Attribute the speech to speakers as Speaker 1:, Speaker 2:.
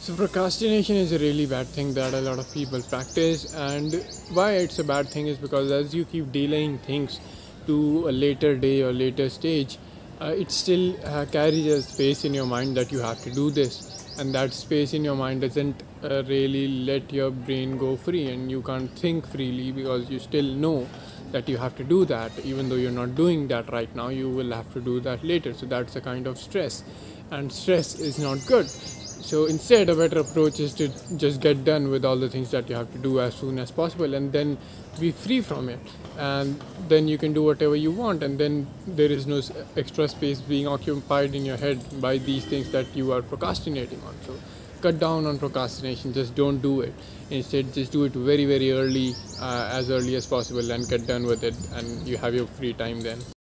Speaker 1: So procrastination is a really bad thing that a lot of people practice, and why it's a bad thing is because as you keep delaying things to a later day or later stage, it still carries a space in your mind that you have to do this, and that space in your mind doesn't really let your brain go free, and you can't think freely because you still know that you have to do that. Even though you're not doing that right now, you will have to do that later. So that's a kind of stress, and stress is not good. So instead, a better approach is to just get done with all the things that you have to do as soon as possible, and then be free from it. And then you can do whatever you want, and then there is no extra space being occupied in your head by these things that you are procrastinating on. So cut down on procrastination, just don't do it. Instead, just do it very, very early, as early as possible, and get done with it, and you have your free time then.